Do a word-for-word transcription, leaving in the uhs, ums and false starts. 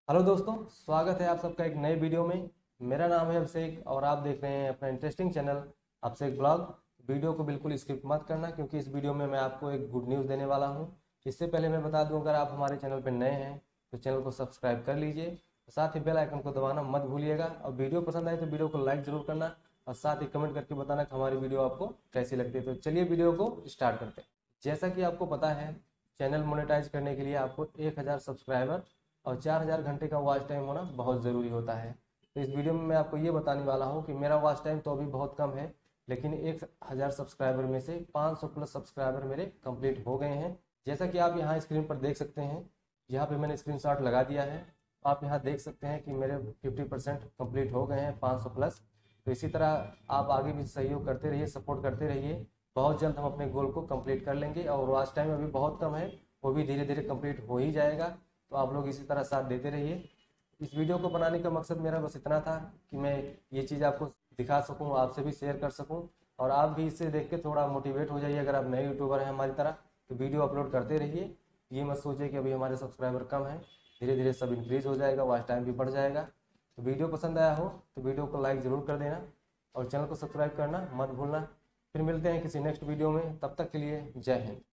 Hello दोस्तों, स्वागत है आप सबका एक नए वीडियो में। मेरा नाम है अभिषेक और आप देख रहे हैं अपना interesting channel Abhishek blog. Video को बिल्कुल स्किप मत करना क्योंकि इस वीडियो में मैं आपको एक गुड न्यूज़ देने वाला हूं। इससे पहले मैं बता दूं, अगर आप हमारे चैनल पर नए हैं तो चैनल को सब्सक्राइब कर लीजिए, साथ ही बेल आइकन को दबाना मत भूलिएगा। और वीडियो पसंद आए तो वीडियो को लाइक जरूर करना और साथ ही कमेंट करके बताना कि हमारी वीडियो आपको कैसी लगती है। तो चलिए वीडियो को स्टार्ट करते हैं। जैसा कि आपको पता है, चैनल मोनेटाइज करने के लिए आपको एक हज़ार सब्सक्राइबर और चार हज़ार घंटे का वॉच टाइम होना बहुत ज़रूरी होता है। तो इस वीडियो में मैं आपको ये बताने वाला हूँ कि मेरा वॉच टाइम तो अभी बहुत कम है, लेकिन एक हज़ार सब्सक्राइबर में से पाँच सौ प्लस सब्सक्राइबर मेरे कंप्लीट हो गए हैं। जैसा कि आप यहाँ स्क्रीन पर देख सकते हैं, यहाँ पे मैंने स्क्रीनशॉट लगा दिया है। आप यहाँ देख सकते हैं कि मेरे फिफ्टी परसेंट कम्प्लीट हो गए हैं, पाँच सौ प्लस। तो इसी तरह आप आगे भी सहयोग करते रहिए, सपोर्ट करते रहिए। बहुत जल्द हम अपने गोल को कंप्लीट कर लेंगे और वॉच टाइम अभी बहुत कम है, वो भी धीरे धीरे कंप्लीट हो ही जाएगा। तो आप लोग इसी तरह साथ देते रहिए। इस वीडियो को बनाने का मकसद मेरा बस इतना था कि मैं ये चीज़ आपको दिखा सकूं, आपसे भी शेयर कर सकूं और आप भी इससे देख के थोड़ा मोटिवेट हो जाइए। अगर आप नए यूट्यूबर हैं हमारी तरह तो वीडियो अपलोड करते रहिए। ये मत सोचिए कि अभी हमारे सब्सक्राइबर कम हैं, धीरे धीरे सब इंक्रीज हो जाएगा, वॉच टाइम भी बढ़ जाएगा। तो वीडियो पसंद आया हो तो वीडियो को लाइक ज़रूर कर देना और चैनल को सब्सक्राइब करना मत भूलना। फिर मिलते हैं किसी नेक्स्ट वीडियो में, तब तक के लिए जय हिंद।